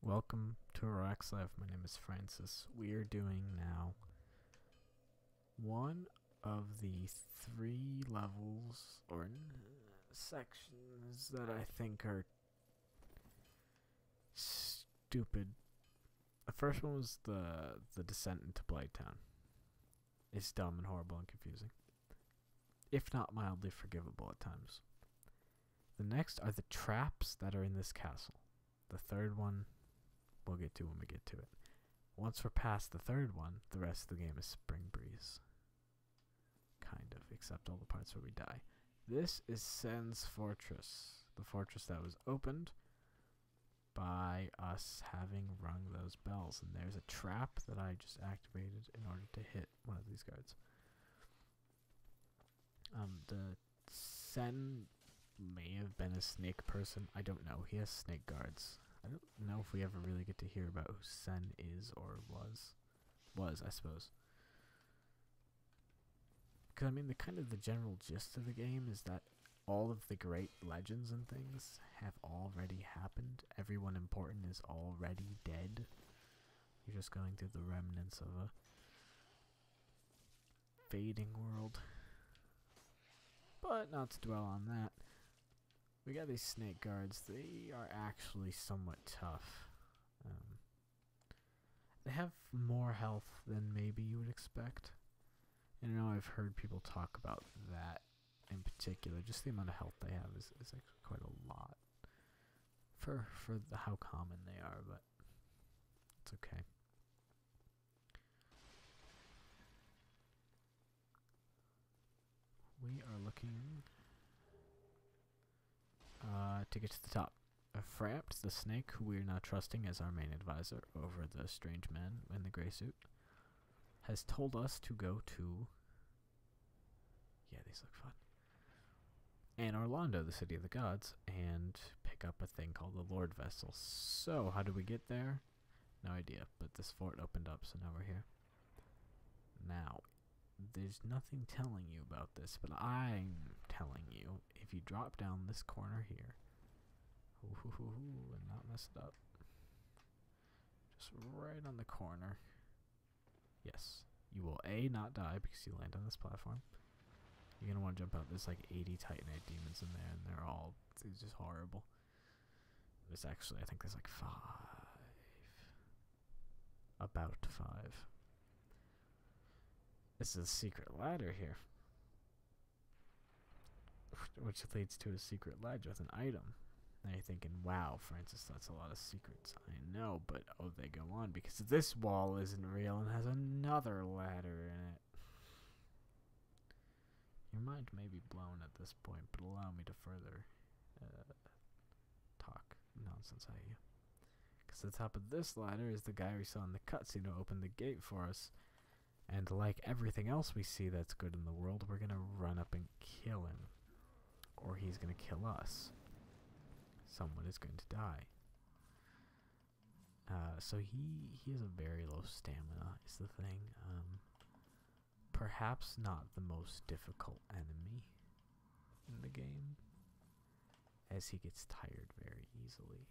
Welcome to Relax Life. My name is Francis. We are doing now one of the 3 levels or sections that I think are stupid. The first one was the descent into Blighttown. It's dumb and horrible and confusing, if not mildly forgivable at times. The next are the traps that are in this castle. The third one we'll get to when we get to it. Once we're past the third one, the rest of the game is Spring Breeze. Kind of, except all the parts where we die. This is Sen's Fortress. The fortress that was opened by us having rung those bells. And there's a trap that I just activated in order to hit one of these guards. The Sen may have been a snake person. I don't know. He has snake guards. I don't know if we ever really get to hear about who Sen is or was. I suppose. Because, I mean, the general gist of the game is that all of the great legends and things have already happened. Everyone important is already dead. You're just going through the remnants of a fading world. But not to dwell on that. We got these snake guards. They are actually somewhat tough. They have more health than maybe you would expect. And I know I've heard people talk about that in particular. Just the amount of health they have is actually quite a lot for how common they are, but it's okay. We are looking to get to the top. Frampt, the snake, who we are now trusting as our main advisor over the strange man in the gray suit, has told us to go to... Yeah, these look fun. And Orlando, the city of the gods, and pick up a thing called the Lord Vessel. So, how do we get there? No idea, but this fort opened up, so now we're here. Now, there's nothing telling you about this, but I'm telling you, if you drop down this corner here, and not mess it up, just right on the corner, yes, you will A, not die because you land on this platform. You're going to want to jump out. There's like 80 Titanite demons in there, and it's just horrible. There's actually, I think there's like 5. About 5. This is a secret ladder here, which leads to a secret ledge with an item. Now you're thinking, wow, Francis, that's a lot of secrets. I know, but oh, they go on, because this wall isn't real and has another ladder in it. Your mind may be blown at this point, but allow me to further talk nonsense at you. Because the top of this ladder is the guy we saw in the cutscene who opened the gate for us. And like everything else we see that's good in the world, we're going to run up and kill him. Or he's going to kill us. Someone is going to die. So he has a very low stamina, is the thing. Perhaps not the most difficult enemy in the game, as he gets tired very easily.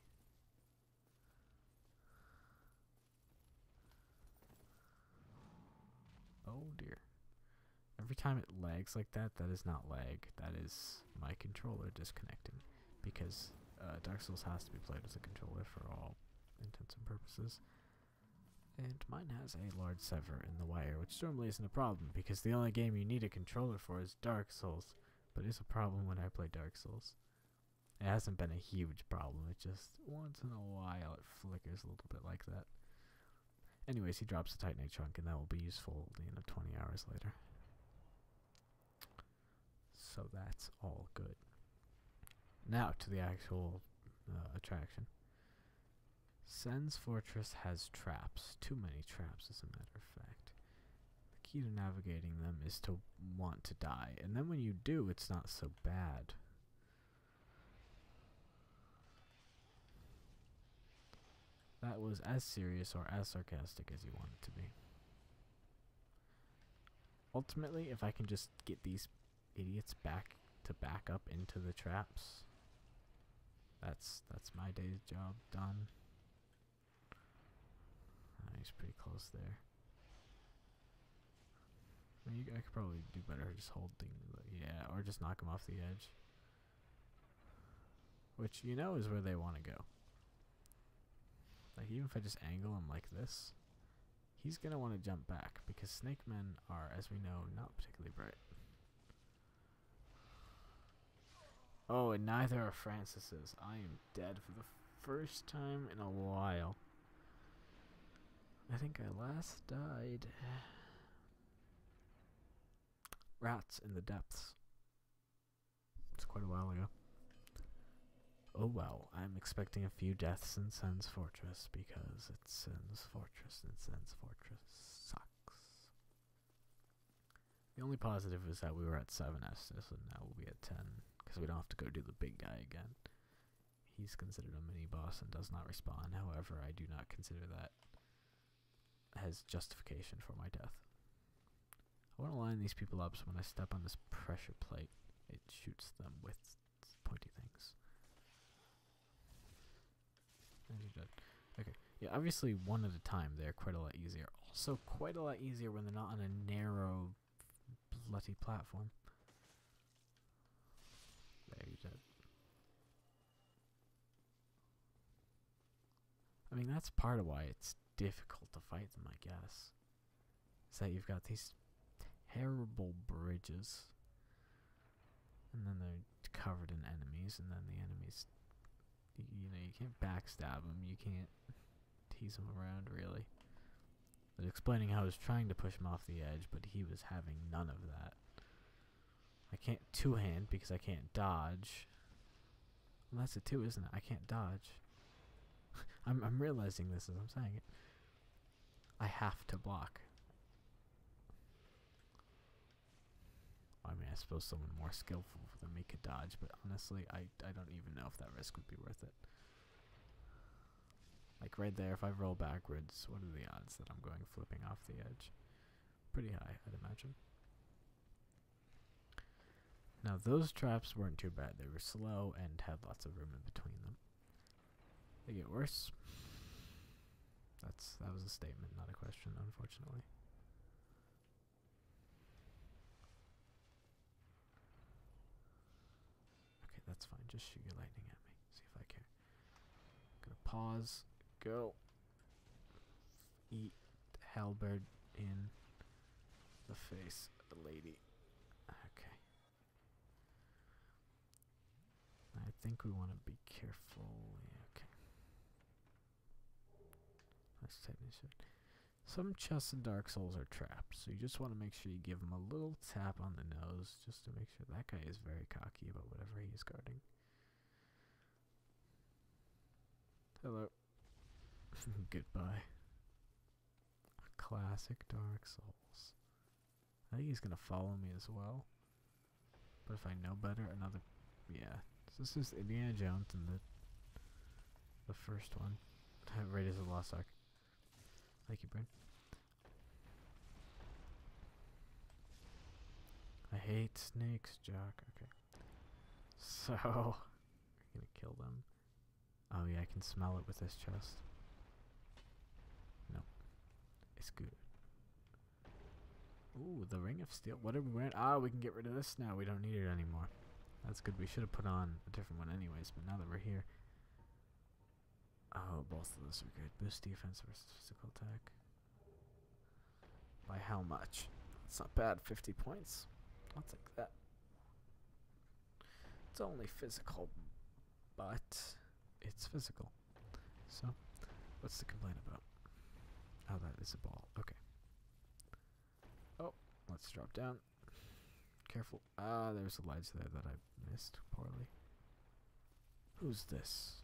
Oh dear. Every time it lags like that, that is not lag. That is my controller disconnecting. Because Dark Souls has to be played with a controller for all intents and purposes. And mine has a large sever in the wire, which normally isn't a problem, because the only game you need a controller for is Dark Souls. But it's a problem when I play Dark Souls. It hasn't been a huge problem, it just, once in a while, it flickers a little bit like that. Anyways, he drops the Titanite chunk, and that will be useful, 20 hours later. So that's all good. Now to the actual attraction. Sen's Fortress has traps. Too many traps, as a matter of fact. The key to navigating them is to want to die, and then when you do, it's not so bad. That was as serious or as sarcastic as you want it to be. Ultimately, if I can just get these idiots back up into the traps, that's my day's job done. he's pretty close there. I mean, I could probably do better just holding, yeah, or just knock him off the edge. Which, you know, is where they want to go. Like, even if I just angle him like this, he's going to want to jump back, because snake men are, as we know, not particularly bright. Oh, and neither are Francis's. I am dead for the first time in a while. I think I last died. Rats in the depths. It's quite a while ago. Oh well, I'm expecting a few deaths in Sen's Fortress because it's Sen's Fortress and Sen's Fortress sucks. The only positive is that we were at 7 Estus and now we'll be at 10 because we don't have to go do the big guy again. He's considered a mini boss and does not respawn. However, I do not consider that as justification for my death. I want to line these people up so when I step on this pressure plate, it shoots them with pointy things. And you're dead. Okay. Yeah, obviously one at a time they're quite a lot easier. Also quite a lot easier when they're not on a narrow, bloody platform. There, you're dead. I mean, that's part of why it's difficult to fight them, I guess. Is that you've got these terrible bridges, and then they're covered in enemies, and then the enemies, you know, you can't backstab them, you can't tease them around, really. I was explaining how I was trying to push him off the edge, but he was having none of that. I can't two-hand because I can't dodge. Well, that's it too, isn't it? I can't dodge. I'm realizing this as I'm saying it. I have to block. I mean, I suppose someone more skillful than me could dodge, but honestly, I don't even know if that risk would be worth it. Like right there, if I roll backwards, what are the odds that I'm going flipping off the edge? Pretty high, I'd imagine. Now, those traps weren't too bad. They were slow and had lots of room in between them. They get worse. That was a statement, not a question, unfortunately. Okay, that's fine. Just shoot your lightning at me. See if I care. Gonna pause. Go. Eat halberd in the face of the lady. Okay. I think we want to be careful. Yeah, okay. Let's take this shit. Some chests in Dark Souls are trapped, so you just want to make sure you give him a little tap on the nose just to make sure. That guy is very cocky about whatever he is guarding. Hello. Goodbye. Classic Dark Souls. I think he's gonna follow me as well. But if I know better, another... Yeah. So this is Indiana Jones and the first one. Raiders of the Lost Ark. Thank you, Bryn. I hate snakes, Jock. Okay. So, we're gonna kill them. Oh yeah, I can smell it with this chest. No. It's good. Ooh, the Ring of Steel. What are we wearing? Ah, we can get rid of this now. We don't need it anymore. That's good. We should have put on a different one anyways, but now that we're here. Oh, both of those are good. Boost defense versus physical attack. By how much? It's not bad. 50 points. I'll take that. It's only physical, but it's physical. So, what's to complain about? Oh, that is a ball. Okay. Oh, let's drop down. Careful. Ah, there's a ledge there that I missed poorly. Who's this?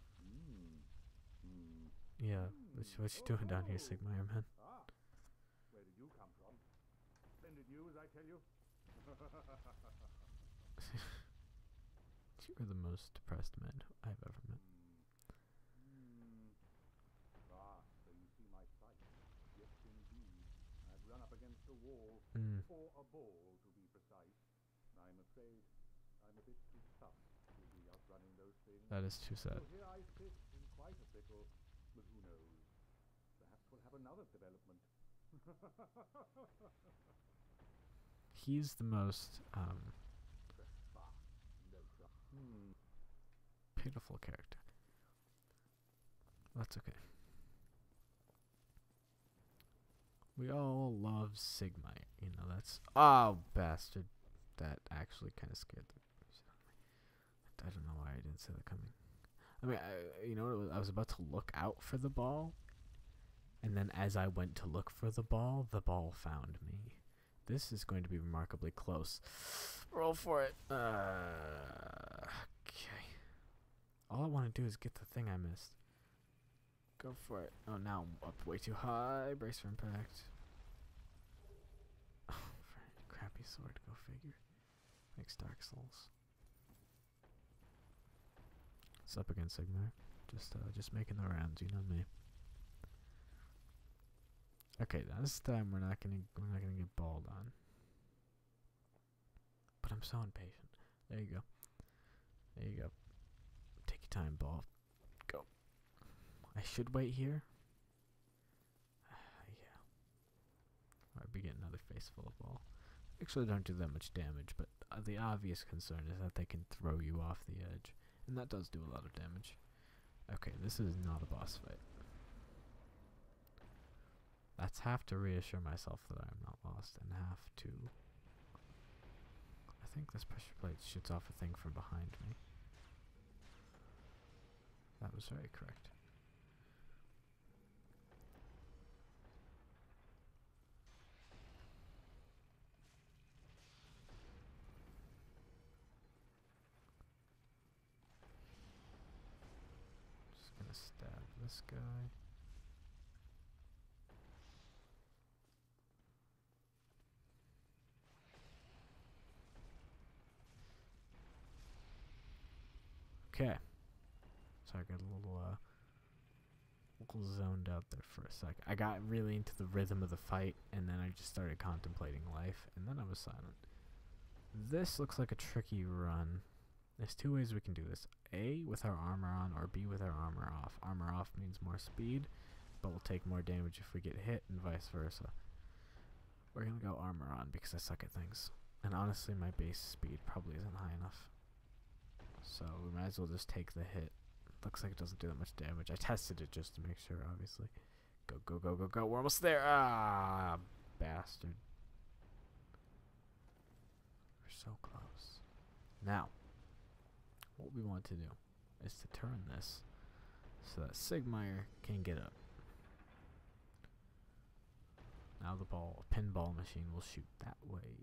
Yeah, what you doing down here, Sigmar, man? Ah, where did you come from? Splendid news, I tell you. You are the most depressed man I've ever met. Ah, so you see my sight. Yes, indeed. I've run up against a wall, or a ball to be precise. I'm afraid I'm a bit too tough to be outrunning those things. That is too sad. So here I sit in quite a pickle, but who knows? Perhaps will have another development. He's the most pitiful character. That's okay. We all love Sigmire, you know, that's... Oh, bastard. That actually kind of scared the shit out of me. I don't know why I didn't see that coming. I mean, you know, I was about to look out for the ball, and then as I went to look for the ball found me. This is going to be remarkably close. Roll for it. Okay. All I want to do is get the thing I missed. Go for it. Oh, now I'm up way too high. Brace for impact. Oh, crappy sword. Go figure. Makes Dark Souls. What's up against Sigmar? Just making the rounds. You know me. Okay, this time we're not gonna get balled on. But I'm so impatient. There you go. There you go. Take your time, ball. Go. I should wait here. Yeah. I'd be getting another face full of ball. Actually, don't do that much damage, but the obvious concern is that they can throw you off the edge, and that does do a lot of damage. Okay, this is not a boss fight. That's half to reassure myself that I'm not lost, and half to... I think this pressure plate shoots off a thing from behind me. That was very correct. Just gonna stab this guy. Okay. So I got a little zoned out there for a sec. I got really into the rhythm of the fight, and then I just started contemplating life, and then I was silent. This looks like a tricky run. There's two ways we can do this. A, with our armor on, or B, with our armor off. Armor off means more speed, but we'll take more damage if we get hit, and vice versa. We're gonna go armor on, because I suck at things. And honestly, my base speed probably isn't high enough. So we might as well just take the hit. Looks like it doesn't do that much damage. I tested it just to make sure, obviously. Go, go, go, go, go. We're almost there. Ah, bastard. We're so close. Now, what we want to do is to turn this so that Sigmire can get up. Now the pinball machine will shoot that way.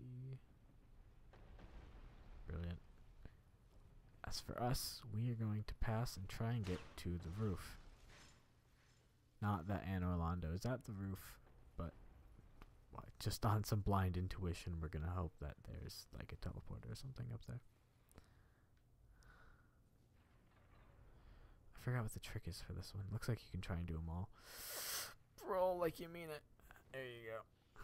Brilliant. As for us, we are going to pass and try and get to the roof. Not that Anor Londo is at the roof, but just on some blind intuition, we're going to hope that there's like a teleporter or something up there. I forgot what the trick is for this one. Looks like you can try and do them all. Roll like you mean it. There you go.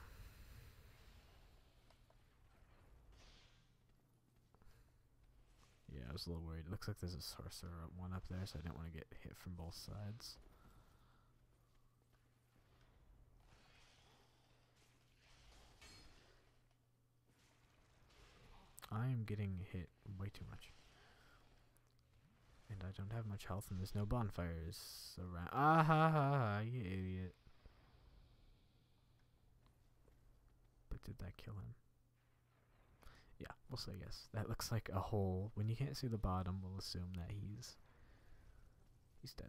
Yeah, I was a little worried. It looks like there's a sorcerer one up there, so I didn't want to get hit from both sides. I am getting hit way too much. And I don't have much health, and there's no bonfires around. Ah ha ha ha, you idiot. But did that kill him? Yeah, we'll say yes. That looks like a hole. When you can't see the bottom, we'll assume that he's dead.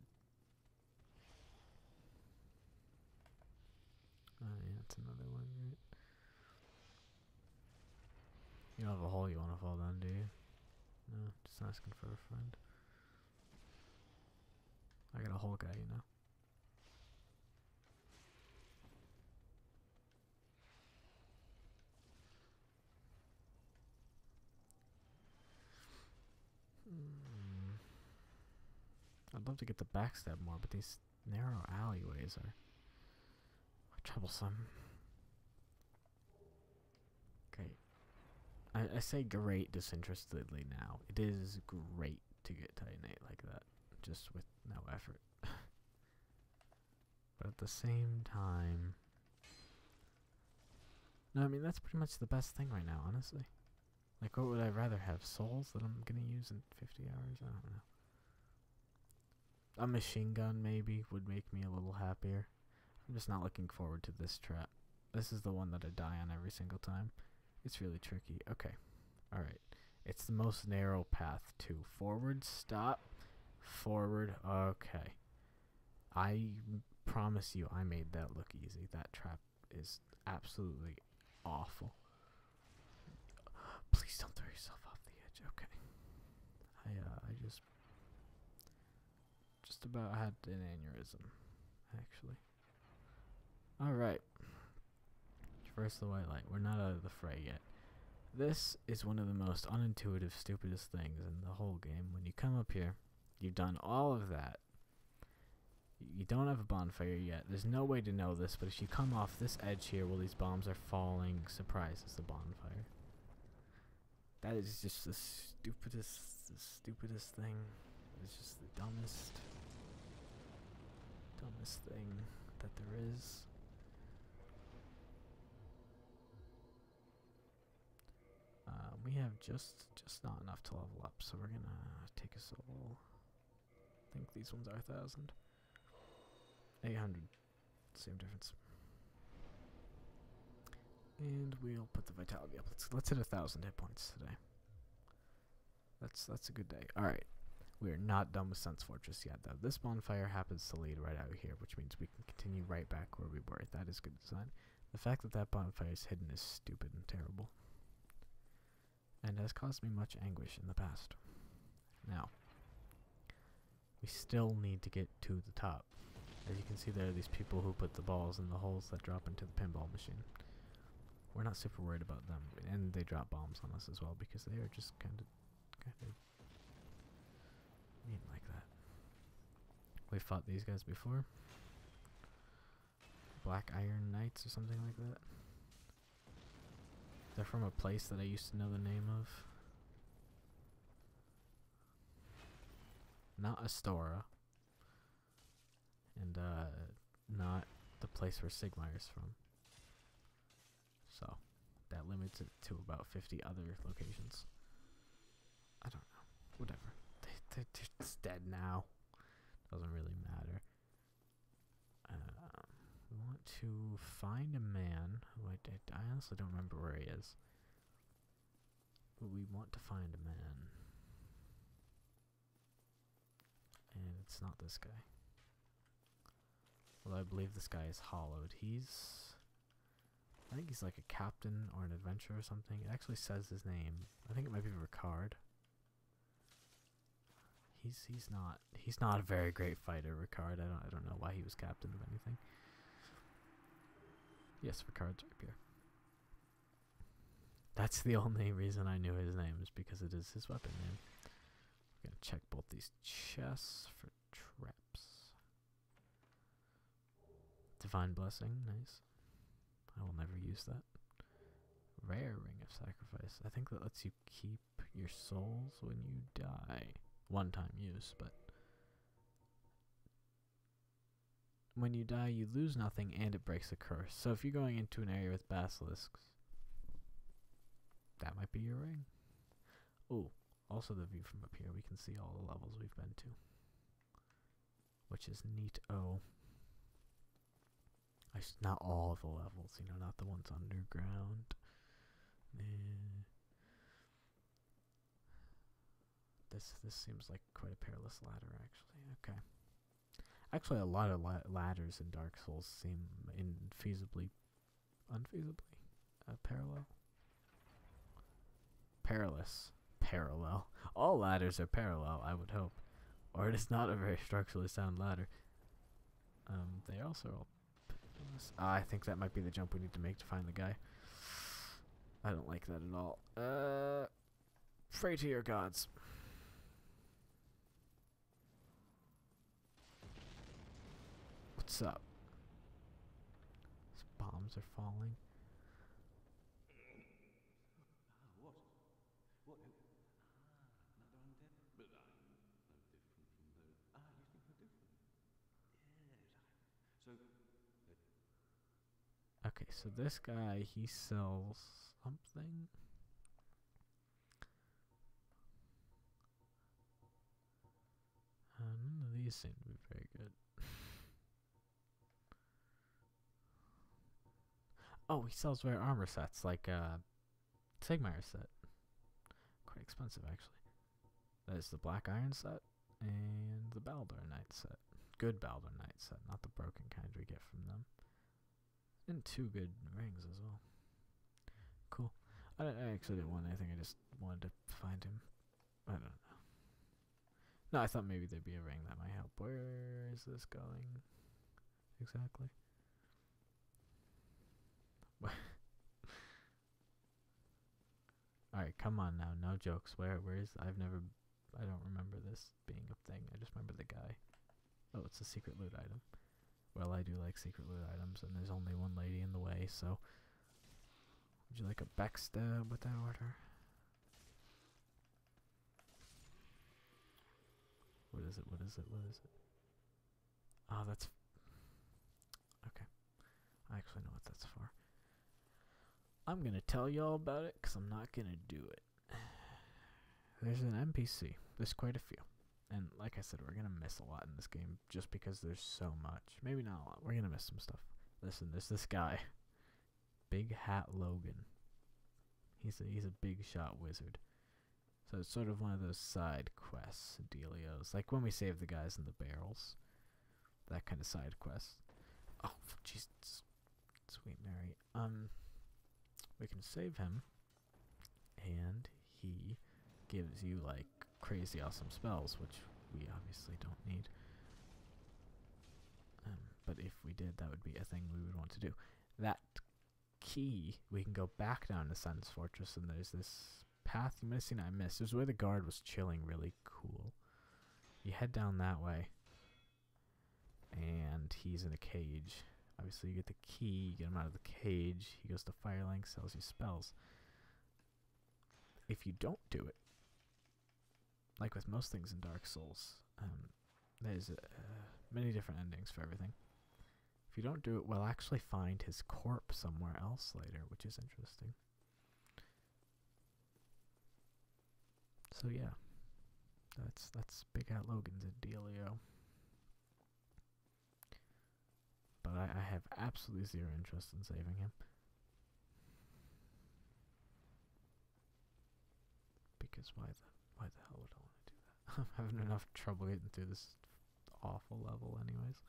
Oh yeah, that's another one, right? You don't have a hole you want to fall down, do you? No, just asking for a friend. I got a hole guy, you know. I'd love to get the backstab more, but these narrow alleyways are troublesome. Great. I say great disinterestedly now. It is great to get Titanate like that, just with no effort. But at at the same time... No, I mean, that's pretty much the best thing right now, honestly. Like, what would I rather have? Souls that I'm gonna use in 50 hours? I don't know. A machine gun, maybe, would make me a little happier. I'm just not looking forward to this trap. This is the one that I die on every single time. It's really tricky. Okay. Alright. It's the most narrow path, too. Forward, stop. Forward, okay. I promise you I made that look easy. That trap is absolutely awful. Please don't throw yourself off the edge. Okay. I just about had an aneurysm, actually. Alright. First the white light. We're not out of the fray yet. This is one of the most unintuitive, stupidest things in the whole game. When you come up here, you've done all of that. You don't have a bonfire yet. There's no way to know this, but if you come off this edge here while these bombs are falling, surprise, it's the bonfire. That is just the stupidest thing. It's just the dumbest thing that there is. We have just not enough to level up, so we're gonna take a soul. I think these ones are 1,000. 800. Same difference. And we'll put the vitality up. Let's hit 1,000 hit points today. That's a good day. Alright. We are not done with Sense Fortress yet, though. This bonfire happens to lead right out here, which means we can continue right back where we were. That is good design. The fact that that bonfire is hidden is stupid and terrible, and has caused me much anguish in the past. Now, we still need to get to the top. As you can see, there are these people who put the balls in the holes that drop into the pinball machine. We're not super worried about them, and they drop bombs on us as well because they are just kind of mean like that. We fought these guys before. Black Iron Knights or something like that. They're from a place that I used to know the name of. Not Astora. And not the place where Sigmayr's from. So that limits it to about 50 other locations. I don't know. Whatever. It's dead now. Doesn't really matter. We want to find a man who I honestly don't remember where he is. But we want to find a man. And it's not this guy. Although I believe this guy is hollowed. I think he's like a captain or an adventurer or something. It actually says his name. I think it might be Ricard. He's not a very great fighter, Ricard. I don't know why he was captain of anything. Yes, Ricard's up here. That's the only reason I knew his name, is because it is his weapon name. We're gonna check both these chests for traps. Divine Blessing, nice. I will never use that. Rare Ring of Sacrifice. I think that lets you keep your souls when you die. One-time use, but when you die, you lose nothing and it breaks a curse. So if you're going into an area with basilisks, that might be your ring. Oh, also the view from up here. We can see all the levels we've been to, which is neat. Oh, not all of the levels, you know, not the ones underground. This seems like quite a perilous ladder, actually. Okay. Actually, a lot of ladders in Dark Souls seem unfeasibly perilous. Parallel. All ladders are parallel, I would hope, or it is not a very structurally sound ladder. They also all perilous. I think that might be the jump we need to make to find the guy. I don't like that at all. Pray to your gods. What's up? These bombs are falling. What? Another undead? But I'm no different from those. You think you're different? Yes. So Okay, so this guy, he sells something. None of these seem to be very good. Oh, he sells rare armor sets, like Sigmar set. Quite expensive, actually. That is the Black Iron set and the Baldur Knight set. Good Baldur Knight set, not the broken kind we get from them. And 2 good rings as well. Cool. I actually didn't want anything, I just wanted to find him. I don't know. No, I thought maybe there'd be a ring that might help. Where is this going? Exactly. Alright, come on now, no jokes. Where is I don't remember this being a thing. I just remember the guy. Oh, it's a secret loot item. Well, I do like secret loot items, and there's only one lady in the way, so would you like a backstab with that order? What is it? What is it? What is it? Oh, that's... Okay. I actually know what that's for. I'm gonna tell you all about it, because I'm not gonna do it. There's an NPC. There's quite a few. And like I said, we're gonna miss a lot in this game, just because there's so much. Maybe not a lot. We're gonna miss some stuff. Listen, there's this guy. Big Hat Logan. He's a big shot wizard. So it's sort of one of those side quests, dealios. Like when we save the guys in the barrels. That kind of side quest. Oh, jeez. Sweet Mary. We can save him. And he gives you, like, crazy awesome spells, which we obviously don't need. But if we did, that would be a thing we would want to do. That key, we can go back down to Sen's Fortress, and there's this path you might have seen I missed. It was where the guard was chilling, really cool. You head down that way, and he's in a cage. Obviously, you get the key, you get him out of the cage, he goes to Firelink, sells you spells. If you don't do it, like with most things in Dark Souls, there's many different endings for everything. If you don't do it, we'll actually find his corpse somewhere else later, which is interesting. So yeah, that's Big Hat Logan's dealio. But I have absolutely zero interest in saving him. Because why the hell would I want to do that? I'm having enough trouble getting through this awful level anyways.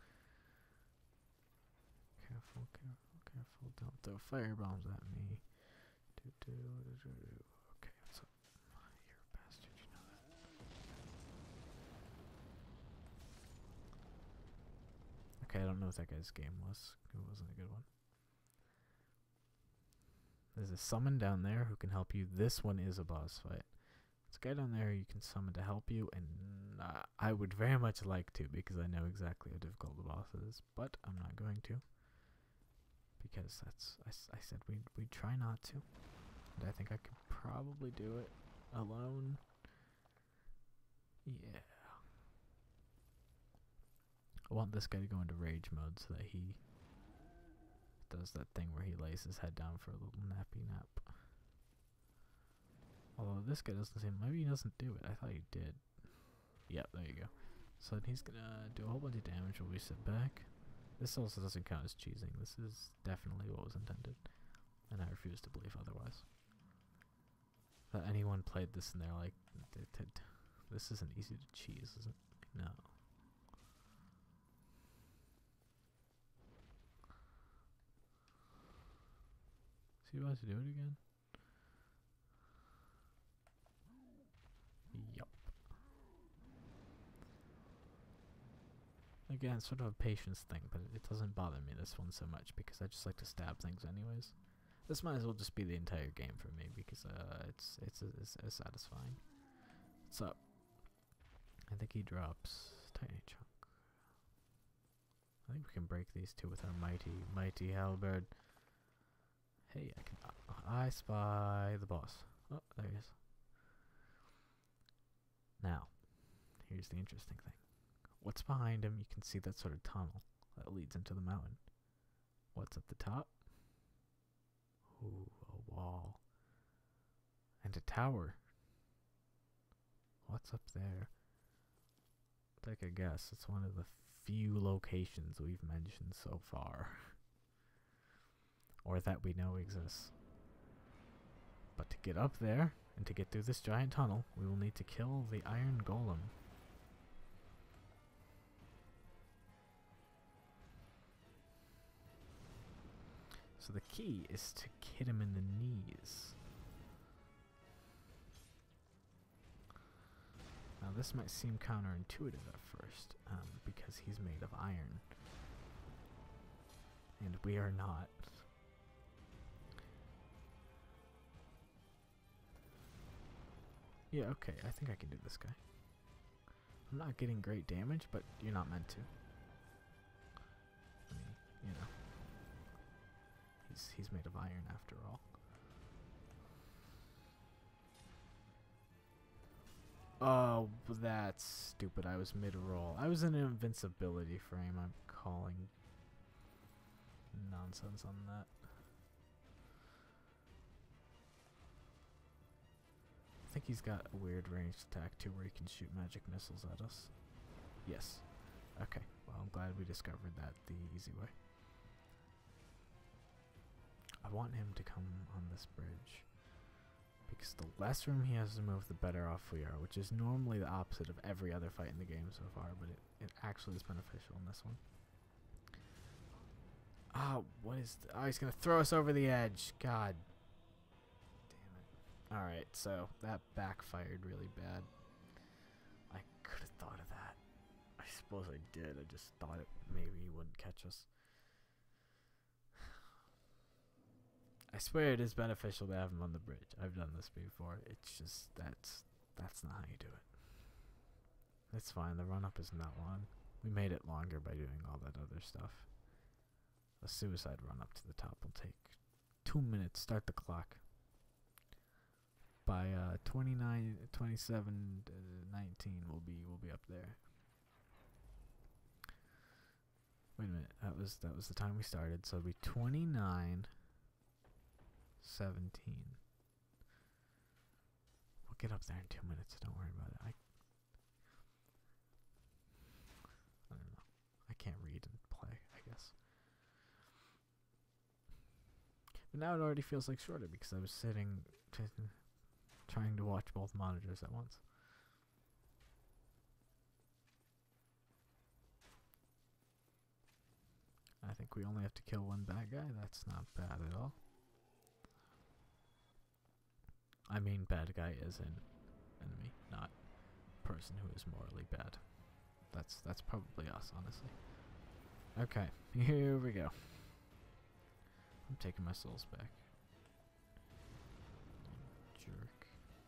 Careful, careful, careful. Don't throw fire bombs at me. Okay, what's up? You're a bastard, you know that. Okay, I don't know what that guy's game was. It wasn't a good one. There's a summon down there who can help you. This one is a boss fight. There's a guy down there you can summon to help you, and I would very much like to, because I know exactly how difficult the boss is, but I'm not going to. Because I said we'd try not to. And I think I could probably do it alone. Yeah. I want this guy to go into rage mode so that he does that thing where he lays his head down for a little nappy nap. Although this guy doesn't seem... Maybe he doesn't do it. I thought he did. Yep, there you go. So then he's gonna do a whole bunch of damage while we sit back. This also doesn't count as cheesing. This is definitely what was intended. And I refuse to believe otherwise. That anyone played this and they're like, this isn't easy to cheese, is it? No. Is he about to do it again? Yup. Again, sort of a patience thing, but it doesn't bother me this one so much because I just like to stab things anyways. This might as well just be the entire game for me because it's satisfying. What's up? I think he drops tiny chunk. I think we can break these two with our mighty halberd. Hey, I spy the boss. Oh, there he is. Now, here's the interesting thing. What's behind him? You can see that sort of tunnel that leads into the mountain. What's at the top? Ooh, a wall. And a tower. What's up there? Take a guess. It's one of the few locations we've mentioned so far. Or that we know exists. But to get up there, and to get through this giant tunnel, we will need to kill the Iron Golem. So the key is to hit him in the knees. Now this might seem counterintuitive at first, because he's made of iron. And we are not. Yeah, okay, I think I can do this guy. I'm not getting great damage, but you're not meant to. I mean, you know. He's made of iron after all. Oh, that's stupid. I was mid-roll. I was in an invincibility frame. I'm calling nonsense on that. I think he's got a weird ranged attack too, where he can shoot magic missiles at us. Yes. Okay. Well, I'm glad we discovered that the easy way. I want him to come on this bridge, because the less room he has to move, the better off we are, which is normally the opposite of every other fight in the game so far, but it actually is beneficial in this one. Ah, what is... oh, he's going to throw us over the edge. God. Damn it. Alright, so that backfired really bad. I could have thought of that. I suppose I did. I just thought it maybe he wouldn't catch us. I swear it is beneficial to have him on the bridge. I've done this before. It's just that's not how you do it. It's fine. The run-up isn't that long. We made it longer by doing all that other stuff. A suicide run-up to the top will take 2 minutes. Start the clock. By 29, 27, 19, we'll be up there. Wait a minute. That was the time we started. So it'll be 29. 17. We'll get up there in 2 minutes, so don't worry about it. I don't know. I can't read and play, I guess. But now it already feels like shorter because I was sitting trying to watch both monitors at once. I think we only have to kill one bad guy. That's not bad at all. I mean bad guy as in enemy, not person who is morally bad. That's probably us, honestly. Okay, here we go. I'm taking my souls back. Jerk.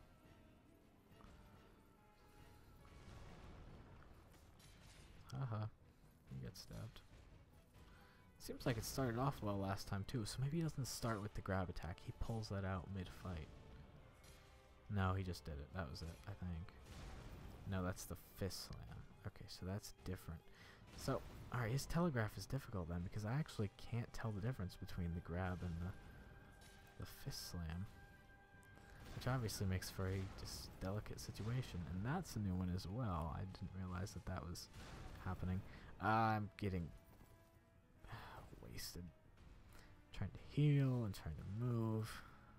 Haha. You get stabbed. Seems like it started off well last time too, so maybe he doesn't start with the grab attack. He pulls that out mid-fight. No, he just did it. That was it, I think. No, that's the fist slam. Okay, so that's different. So, alright, his telegraph is difficult then, because I actually can't tell the difference between the grab and the fist slam. Which obviously makes for a just delicate situation. And that's a new one as well. I didn't realize that that was happening. I'm getting wasted. Trying to heal and trying to move.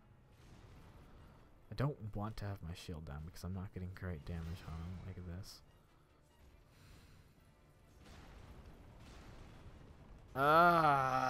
I don't want to have my shield down because I'm not getting great damage on him like this. Ah!